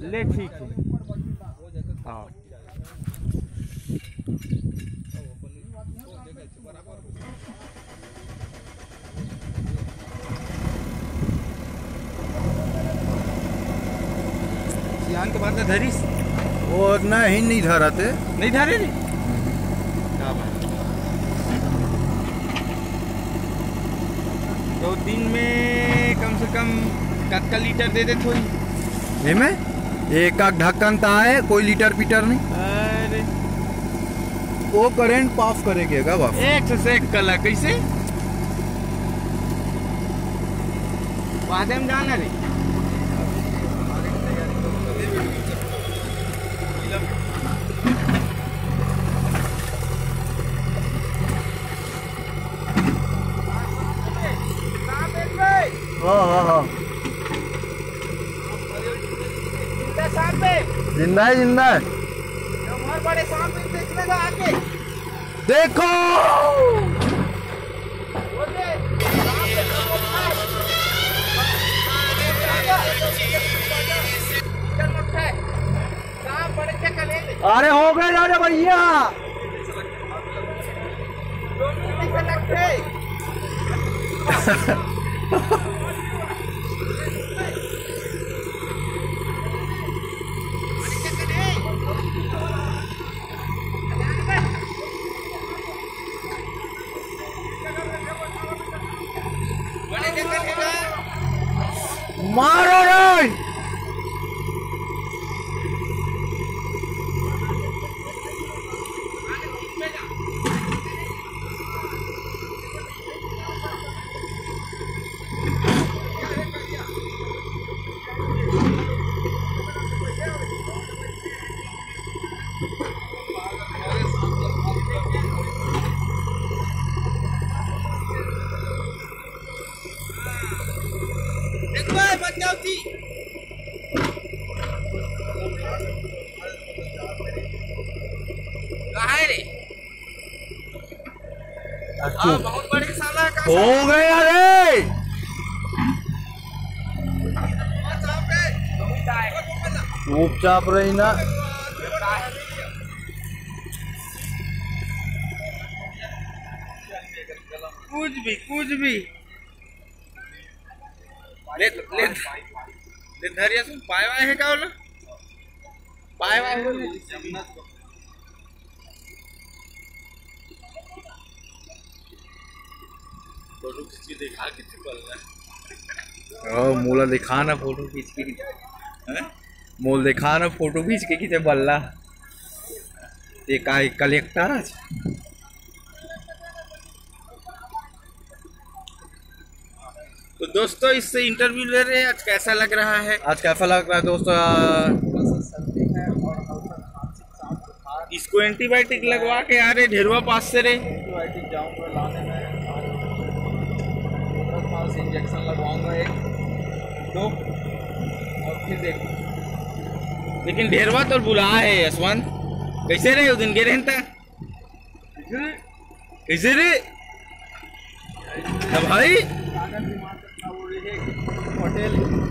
ले ठीक है। हाँ सियान के बाद में धरिस वो नहीं धरा थे, नहीं धरे रे। क्या बात, तो दिन में कम से कम कितना लीटर दे दे थोड़ी में एक आग ढक्कन ता है, कोई लीटर पीटर नहीं। अरे वो करंट पास करेगा का बाप, एक से एक कला कैसे वादे में जाना रे। हाँ जिंदा है, जिंदा है। बड़े सांप देखने का आके देखो अरे हो गए अरे भैया मारो रे। बहुत बड़ी साला का हो गया रे। चुपचाप रही ना। कुछ भी ले धरिया सुन पाया है का बोला पाया फोटो खींच के दिखा कितने बल्ला मोला दिखा ना फोटो खींच के, मोल दिखा ना फोटो खींच के कितने बल्ला ये का कलेक्टर आज। तो दोस्तों इससे इंटरव्यू ले रहे हैं, आज कैसा लग रहा है? आज कैसा लग रहा है दोस्तों? इसको एंटीबायोटिक लगवा के आ रहे ढेरवा पास से रे। एंटीबायोटिक जाऊंगा लाने में, इंजेक्शन लगवाऊंगा एक दो और फिर देख। लेकिन ढेरवा तो बुला है यशवंत, कैसे रे? उस दिन गिरे कैसे रे भाई? होटल